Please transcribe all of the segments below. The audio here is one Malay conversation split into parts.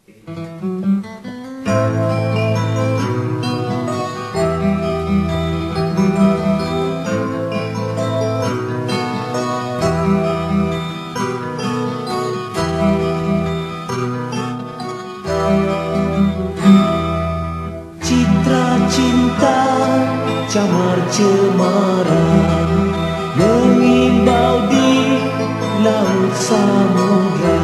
Citra cinta camar-cemara mengimbau di laut samudra,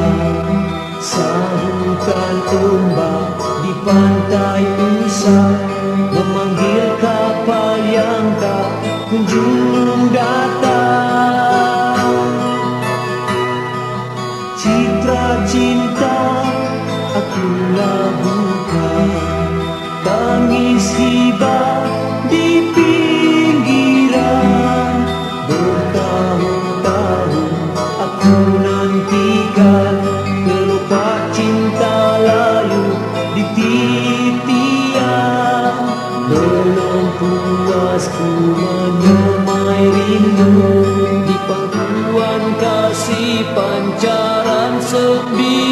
sahukan ombak di pantai usai memanggil kapal yang tak kunjung datang. Citra cinta aku labuhkan, tangis hibah di pinggiran. Bertahun-tahun aku nantikan gelopak cinta layu di titian. Belum puas ku menyemai rindu di pangkuan kasih pancaran sepi.